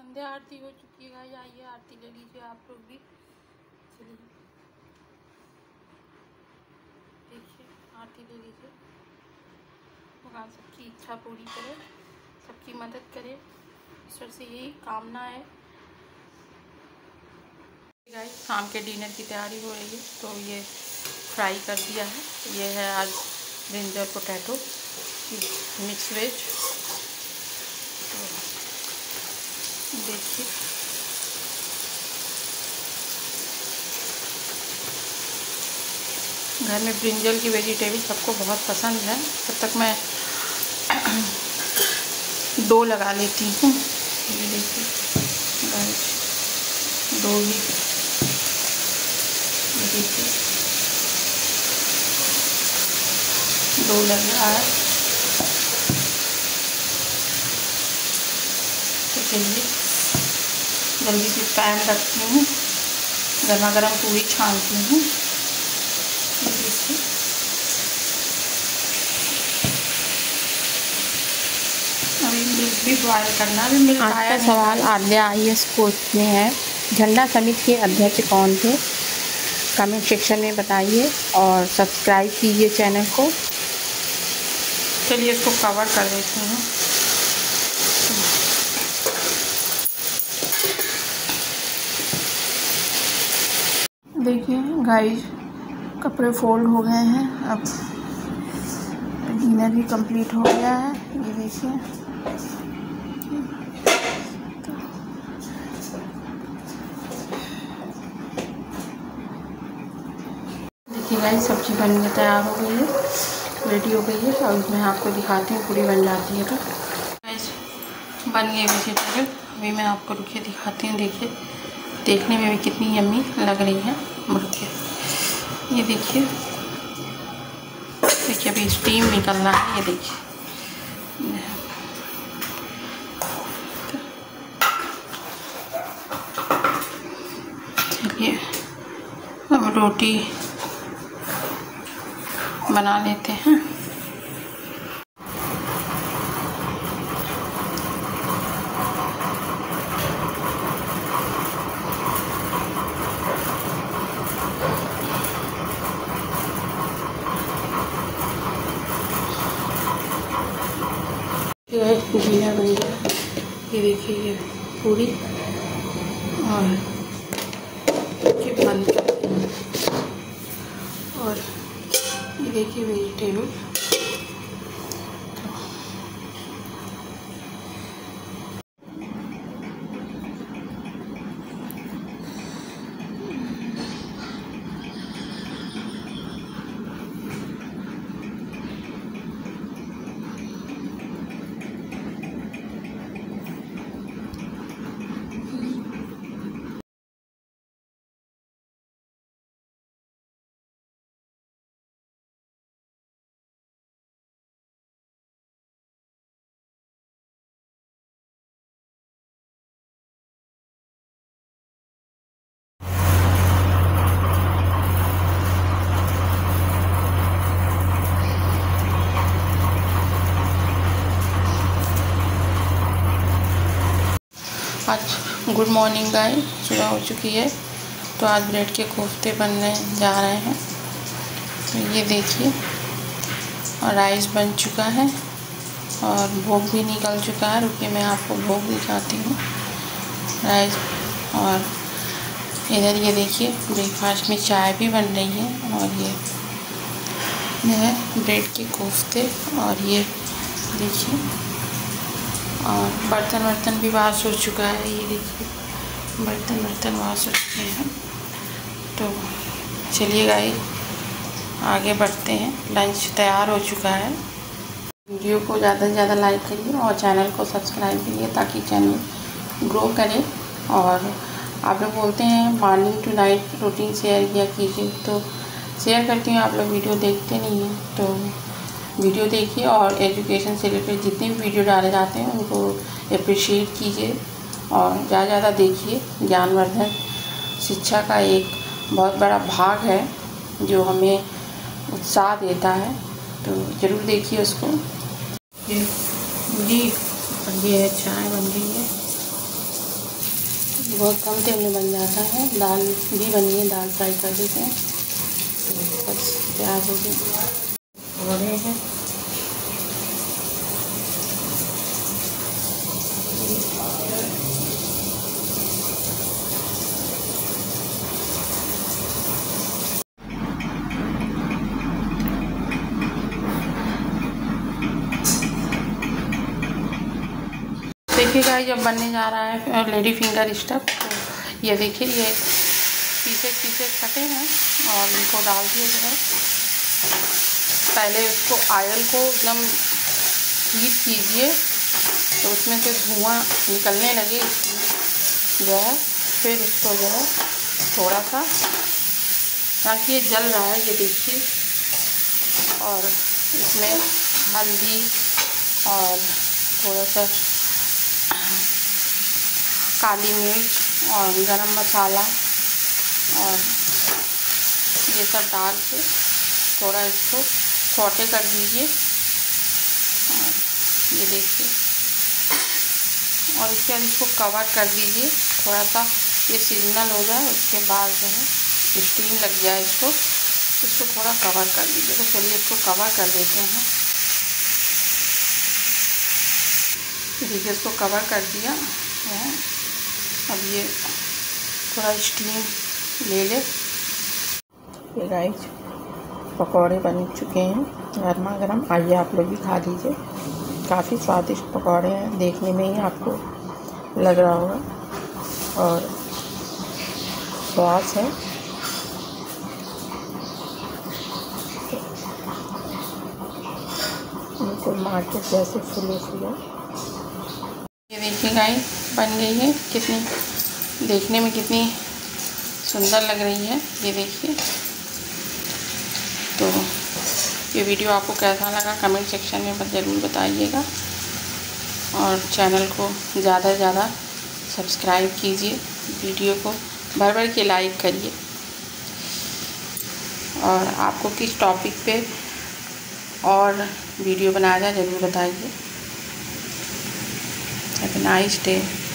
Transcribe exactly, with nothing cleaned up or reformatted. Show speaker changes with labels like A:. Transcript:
A: संध्या आरती हो चुकी है गाइस, आइए आरती ले लीजिए आप लोग भी। चलिए देखिए आरती ले लीजिए। भगवान सबकी इच्छा पूरी करे, सबकी मदद करे, ईश्वर से यही कामना है। गाइस शाम के डिनर की तैयारी हो रही है, तो ये फ्राई कर दिया है। ये है आज ब्रिंजल पोटैटो मिक्स वेज। तो देखिए घर में ब्रिंजल की वेजिटेबल सबको बहुत पसंद है। तब तक मैं डो लगा लेती हूँ। ये देखिए गाइस डो ही देखिए डो लग रहा है। तो चलिए जल्दी से पैन रखती हूँ, गर्मा गर्म पूरी छानती हूँ। अभी मिल्क भी बॉयल करना। अभी मिल्क
B: आज
A: आया
B: का सवाल आल्या आई एस कोच में है, झंडा समिति के अध्यक्ष कौन थे? कमेंट सेक्शन में बताइए और सब्सक्राइब कीजिए चैनल को।
A: चलिए इसको कवर कर देती हूँ। देखिए गाइस कपड़े फोल्ड हो गए हैं। अब डिनर भी कंप्लीट हो गया है। ये देखिए देखिए गाइस सब्जी बन के तैयार हो गई है, रेडी हो गई है। और मैं आपको दिखाती हूँ पूरी बन जाती है तो। गाइस बन गई वेजिटेबल, अभी मैं आपको रुके दिखाती हूँ। देखिए देखने में भी कितनी यम्मी लग रही है मुड़ के। ये देखिए देखिए अभी स्टीम निकल रहा है। ये देखिए चलिए अब रोटी बना लेते हैं। डिनर बन गया। ये देखिए ये पूरी और ये बंद करती हूँ। और ये देखिए वेजिटेबल आज गुड मॉर्निंग गाइस, सुबह हो चुकी है। तो आज ब्रेड के कोफ्ते बनने जा रहे हैं। तो ये देखिए और राइस बन चुका है और भोग भी निकल चुका है। रुकिए मैं आपको भोग दिखाती हूँ राइस। और इधर ये देखिए ब्रेकफास्ट में चाय भी बन रही है। और ये ये है ब्रेड के कोफ्ते। और ये देखिए और बर्तन वर्तन भी वाश हो चुका है। ये देखिए बर्तन वर्तन वाश हो चुके हैं। तो चलिए गाइस आगे बढ़ते हैं। लंच तैयार हो चुका है। वीडियो को ज़्यादा से ज़्यादा लाइक करिए और चैनल को सब्सक्राइब करिए ताकि चैनल ग्रो करे। और आप लोग बोलते हैं morning to night routine share किया कीजिए, तो शेयर करती हूँ। आप लोग वीडियो देखते नहीं हैं, तो वीडियो देखिए और एजुकेशन से रिलेटेड जितने भी वीडियो डाले जाते हैं उनको अप्रिशिएट कीजिए और ज़्यादा ज़्यादा देखिए। ज्ञानवर्धन शिक्षा का एक बहुत बड़ा भाग है जो हमें उत्साह देता है, तो ज़रूर देखिए उसको। ये जी ये है चाय बन गई है। बहुत कम तेल में बन जाता है। दाल भी बनी है, दाल फ्राई कर देते हैं तो बस तैयार हो गए पकौड़े हैं। देखिएगा जब बनने जा रहा है लेडी फिंगर स्टफ, तो ये देखिए ये पीसेस पीसेस कटे हैं और इनको डाल दिया जो है। पहले उसको ऑयल को एकदम हीट कीजिए तो उसमें से धुआं निकलने लगे जो है, फिर उसको जो है थोड़ा सा, ताकि ये जल रहा है ये देखिए, और इसमें हल्दी और थोड़ा सा काली मिर्च और गरम मसाला और ये सब डाल के थोड़ा इसको सौटे कर दीजिए। और ये देखिए, और इसके बाद इसको कवर कर दीजिए, थोड़ा सा ये सीजनल हो जाए, उसके बाद जो है स्टीम लग जाए इसको इसको थोड़ा कवर कर दीजिए। तो चलिए इसको कवर कर देते हैं। देखिए इसको कवर कर दिया है। अब ये थोड़ा स्टीम ले ले। ये गाइस पकौड़े बन चुके हैं गर्मा गर्म, आइए आप लोग भी खा लीजिए। काफ़ी स्वादिष्ट पकौड़े हैं, देखने में ही आपको लग रहा होगा, और सॉस है। बिल्कुल मार्केट जैसे फूले फूले। ये देखिए गाइस बन गई है, कितनी देखने में कितनी सुंदर लग रही है, ये देखिए। तो ये वीडियो आपको कैसा लगा कमेंट सेक्शन में ज़रूर बताइएगा, और चैनल को ज़्यादा से ज़्यादा सब्सक्राइब कीजिए, वीडियो को भर भर के लाइक करिए, और आपको किस टॉपिक पे और वीडियो बनाया जाए ज़रूर बताइए। Have a nice day.